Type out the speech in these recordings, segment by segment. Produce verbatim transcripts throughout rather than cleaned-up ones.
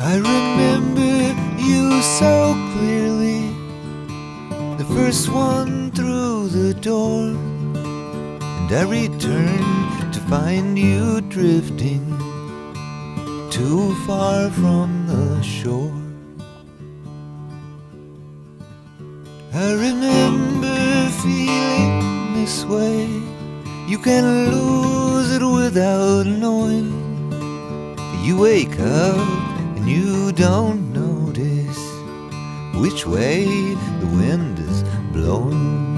I remember you so clearly, the first one through the door, and I returned to find you drifting too far from the shore. I remember feeling this way. You can lose it without knowing. You wake up and you don't notice which way the wind is blowing.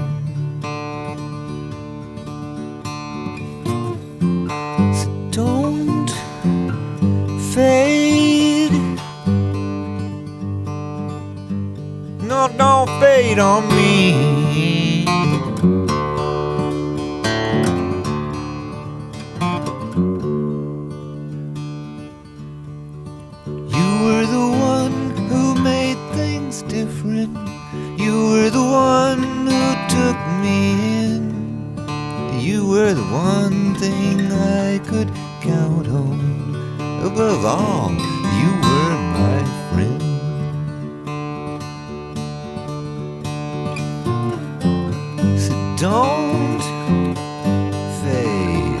So don't fade. No, don't fade on me. You were the one who made things different. You were the one who took me in. You were the one thing I could count on. Above all, you were my friend. So don't fade.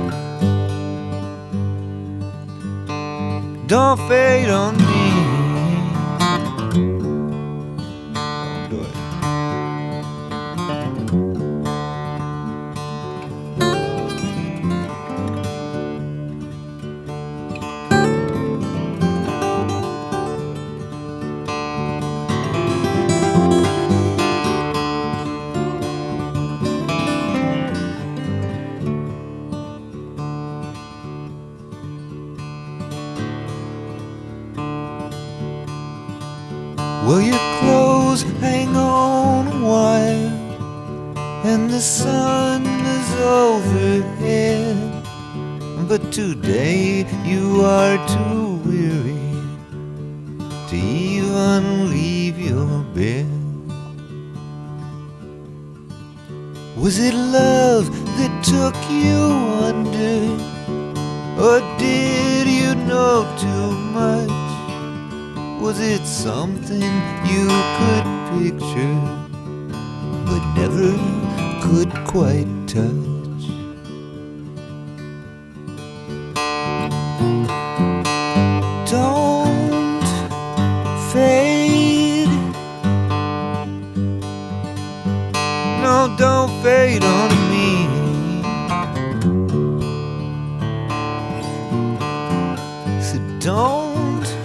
Don't fade on me. Do it. Well, your clothes hang on a wire, and the sun is overhead. But today you are too weary to even leave your bed. Was it love that took you under, or did you know too much? Was it something you could picture, but never could quite touch? Don't fade. No, don't fade on me. So don't